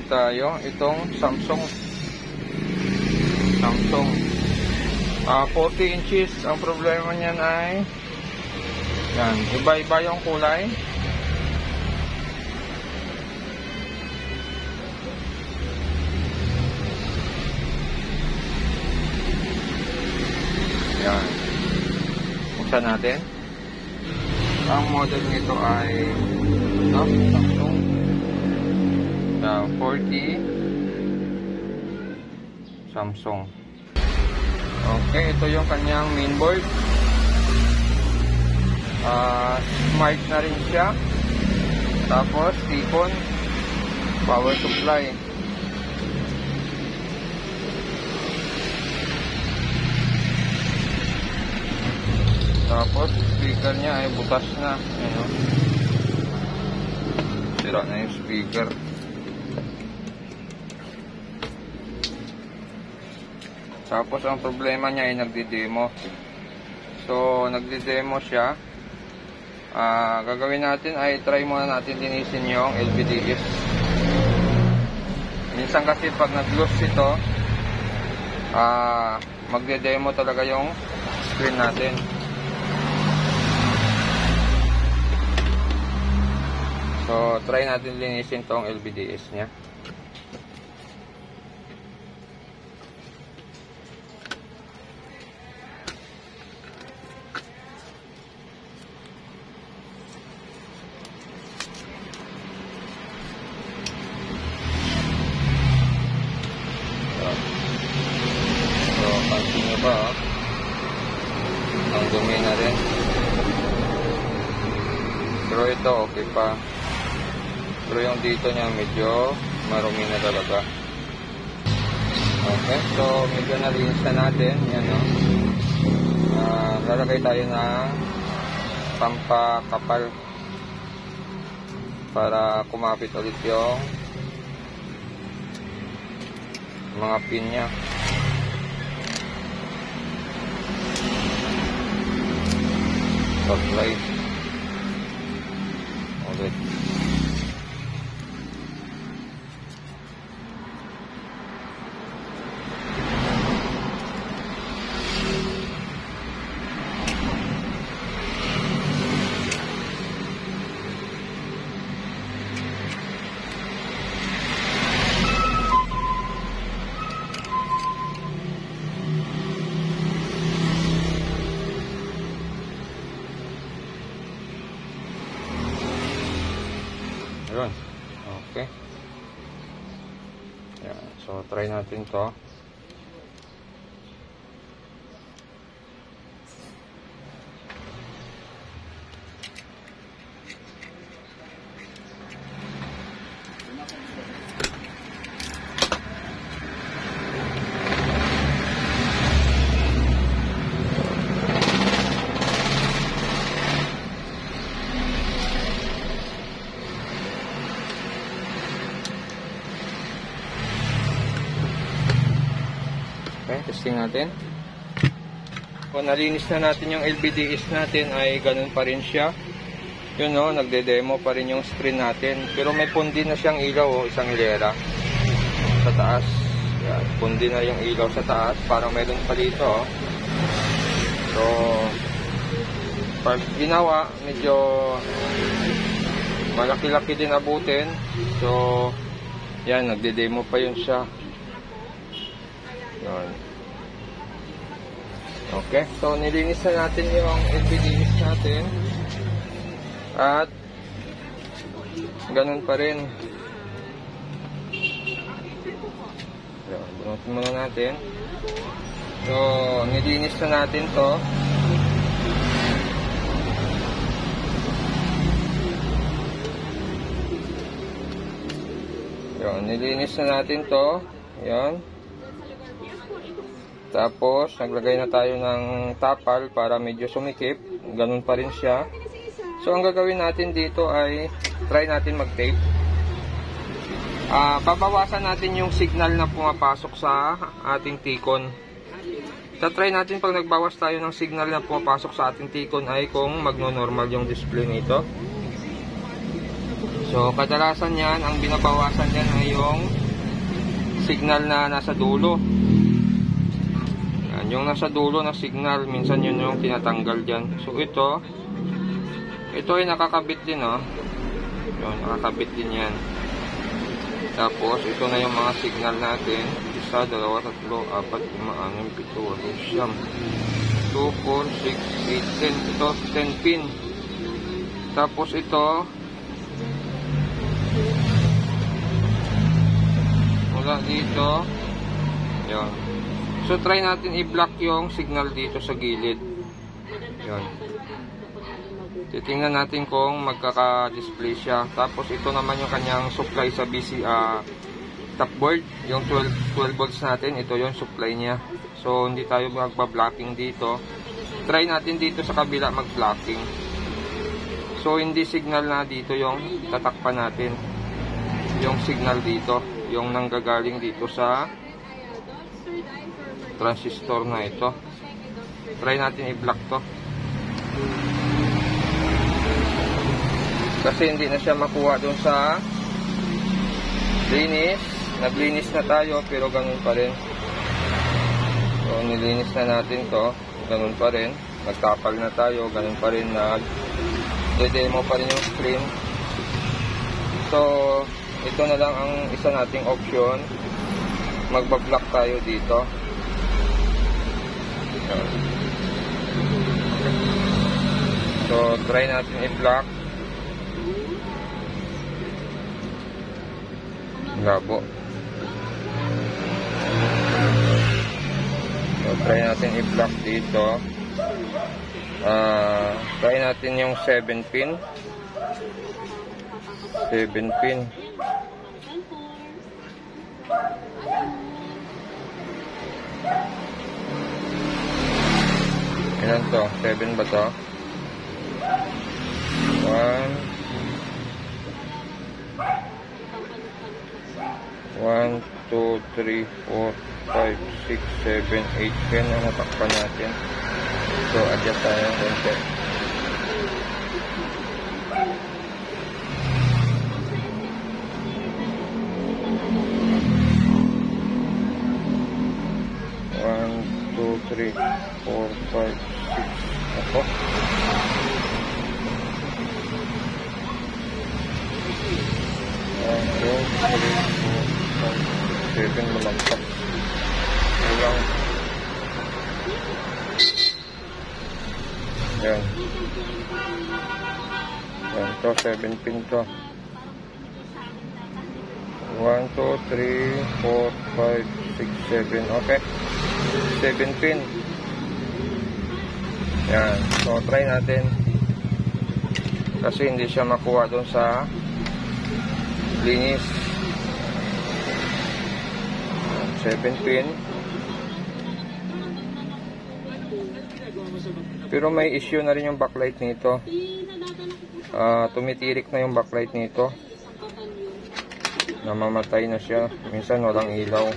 tayo. Itong Samsung 40 inches. Ang problema niyan ay yan, iba-iba yung kulay. Yan, buksan natin. Ang model nito ay Samsung 40 Samsung. Okay, ito yung kanyang mainboard. Smart na rin siya. Tapos T-Con power supply. Tapos speaker niya ay butas na. Ayan, oh. Sira na yung speaker. Tapos ang problema niya ay nagdi-demo. So nagdi-demo siya. Gagawin natin ay try muna natin linisin yung LVDS. Minsan kasi pag nag-loose ito, magde-demo talaga yung screen natin. So try natin linisin tong LVDS niya. Pansin nyo ba, ang dumi na rin. Pero ito okay pa. Pero yung dito niya medyo marumi na talaga. Okay, so medyo nalinis na natin. Yan, no? Lalagay tayo ng pampakapal para kumapit ulit yung mga pin niya. Supply ulit. Ayun. Okay. Yan. So, try natin to. Okay, testing natin. Kung nalinis na natin yung LVDS natin ay ganun pa rin siya. Yun, no, nagde-demo pa rin yung screen natin. Pero may pundi na siyang ilaw, oh, isang hilera sa taas. Yan, pundi na yung ilaw sa taas. Parang meron pa dito, oh. So pag ginawa, medyo malaki-laki din abutin. So yan, nagde-demo pa yun siya. Yan. Okay, so nilinis na natin yung LVDS natin. At ganun pa rin. Bunutin muna natin. So nilinis na natin to. Yan, nilinis na natin to. Yan. Tapos, naglagay na tayo ng tapal para medyo sumikip. Ganun pa rin siya. So, ang gagawin natin dito ay try natin mag-tape. Babawasan natin yung signal na pumapasok sa ating T-Con. Try natin pag nagbawas tayo ng signal na pumapasok sa ating T-Con ay kung magno-normal yung display nito. So, kadalasan yan, ang binabawasan yan ay yung signal na nasa dulo. Yan, yung nasa dulo na signal, minsan yun yung tinatanggal dyan. So, ito ay nakakabit din, oh. Yun, nakakabit din yan. Tapos, ito na yung mga signal natin. 1, 2, 3, 4, 5, 6, 7, 8, 2, 4, 6, 8, 10. Ito, 10 pin. Tapos ito, mula dito, yun. So, try natin i-block yung signal dito sa gilid. Yun. Titingnan natin kung magkaka-display siya. Tapos, ito naman yung kanyang supply sa top board. Yung 12 volts natin, ito yung supply niya. So, hindi tayo magba-blocking dito. Try natin dito sa kabila mag-blocking. So, hindi signal na dito yung tatakpan natin. Yung signal dito. Yung nanggagaling dito sa transistor na ito. Try natin i-block to. Kasi hindi na siya makuha dun sa linis. Naglinis na tayo pero ganun pa rin. So, nilinis na natin to. Ganun pa rin. Nagtapal na tayo. Ganun pa rin. Demo pa rin yung screen. So, ito na lang ang isa nating option. Magba-block tayo dito. So, try natin i-block. Labo. So, try natin i-block dito. Try natin yung 7 pin. 7 pin. Ilan to? 7 ba to? 1, 2, 3, 4, 5, 6, 7, 8, 10 ang natakpan natin. So, adjust tayo ng konti. One, 2, 3, 4, 5, 6. Ako. 1, 2, 3, 4, 5, 6, 7 malampak. Ayan. Yan. Yan to, 7 pin to. 1, 2, 3, 4, 5, 6, 7. Okay. 7 pin. Yan. So, try natin. Kasi hindi siya makuha doon sa linis. 7 pin. Pero may issue na rin yung backlight nito. Tumitirik na yung backlight nito. Namamatay na siya. Minsan walang ilaw.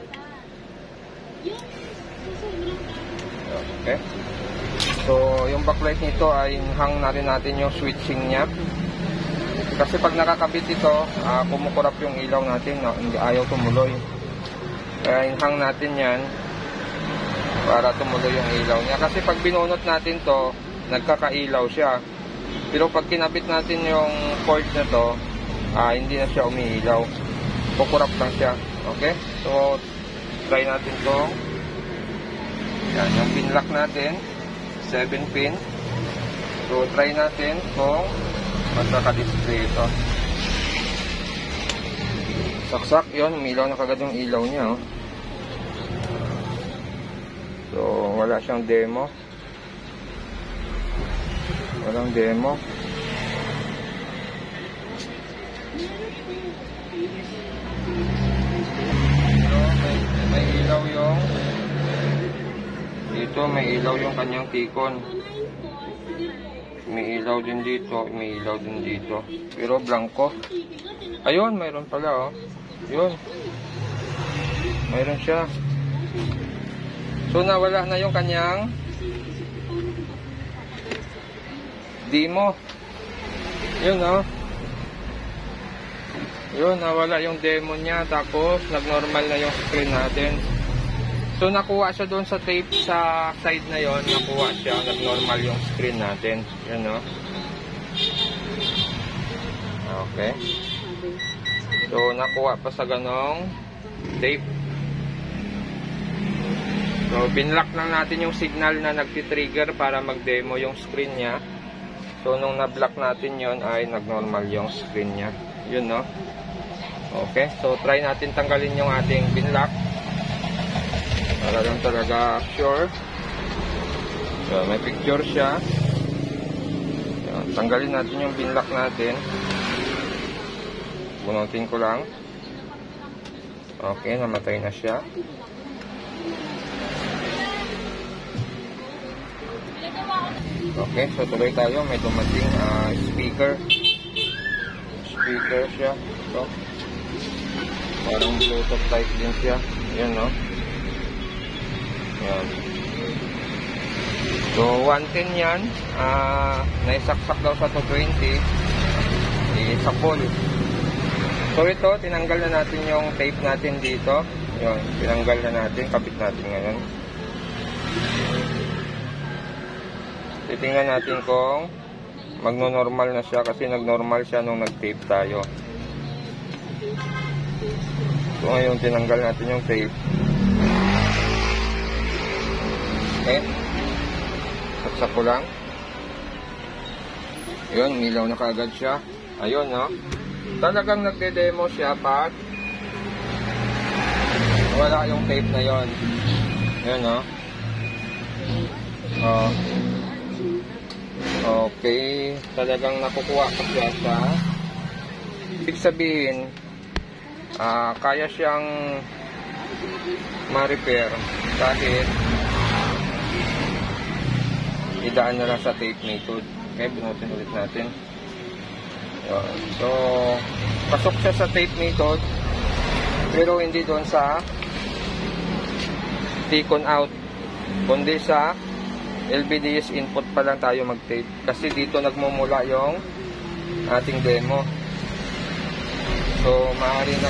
Okay. So, yung backlight nito ay hang na rin natin yung switching niya. Kasi pag nakakabit ito, kumukurap yung ilaw natin. Hindi ayaw tumuloy. Kaya hang natin yan para tumuloy yung ilaw niya. Kasi pag binunot natin to, nagkakailaw siya. Pero pag kinabit natin yung cord na to, hindi na siya umiilaw. Kukurap lang siya. Okay? So, try natin to. Yan, yung pin lock natin. 7 pin. So, try natin kung magkaka-display ito. Saksak, yun. Umilaw na kagad yung ilaw niya. Oh. So, wala siyang demo. Walang demo. So, may ilaw yung dito, may ilaw yung kanyang tikon. May ilaw din dito, may ilaw din dito. Pero blanco. Ayun, mayroon pala, oh. Yun. Mayroon siya. So, nawala na yung kanyang demo. Yun, oh. Yun, nawala yung demo niya. Tapos, nag-normal na yung screen natin. So, nakuha siya doon sa tape sa side na yon. Nakuha siya. Nag-normal yung screen natin. Yun, no? Okay. So, nakuha pa sa ganong tape. So, binlock lang natin yung signal na nagtitrigger para mag-demo yung screen niya. So, nung na-block natin yon ay nag-normal yung screen niya. Yun, no? Okay. So, try natin tanggalin yung ating binlock. Para lang talaga sure. So, may picture siya. Yan. Tanggalin natin yung binlock natin. Bunutin ko lang. Okay, namatay na siya. Okay, so tuloy tayo. May dumating speaker. Speaker siya. So, parang Bluetooth type din siya. Yan, no? Yan. So, 110 yan. Naisaksak daw sa 220. Isa full. So, ito, tinanggal na natin yung tape natin dito. Yan, tinanggal na natin. Kabit natin ngayon. Titingnan natin kung magno-normal na siya kasi nag-normal siya nung nag-tape tayo. So ngayon tinanggal natin yung tape. Okay. Saksak ko lang. Yun, milaw na kaagad siya. Ayun, no? Talagang nagde-demo siya pag wala yung tape na yon. Yun, no? Oh. Okay, talagang nakukuha ko siya sa ibig sabihin kaya siyang ma-repair kahit idaan na lang sa tape method. Okay, binutin ulit natin. So, pasok siya sa tape method pero hindi doon sa take-on out kundi sa LVDS input pa lang tayo mag-tape kasi dito nagmumula yung ating demo. So maaaring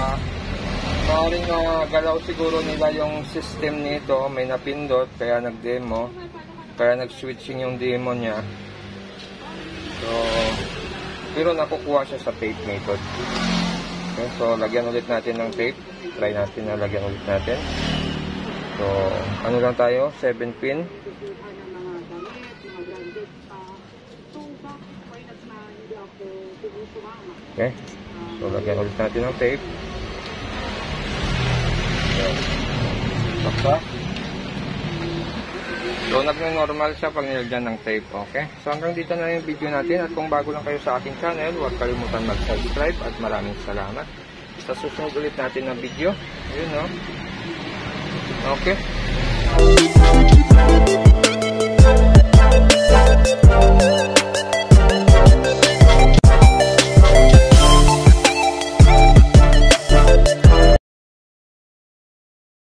galaw siguro nila yung system nito, may napindot kaya nag-demo, kaya nag-switching yung demo niya. So pero nakukuha siya sa tape method. Okay, so lagyan ulit natin ng tape, try natin na lagyan ulit natin. So ano lang tayo, 7 pin. Okay, so lagyan ulit natin ng tape. Saksa. So nag-normal siya pag nilagyan ng tape. Okay, so hanggang dito na yung video natin. At kung bago lang kayo sa aking channel, huwag kalimutan mag-subscribe. At maraming salamat sa susunod ulit natin na video. Ayun, no? Okay.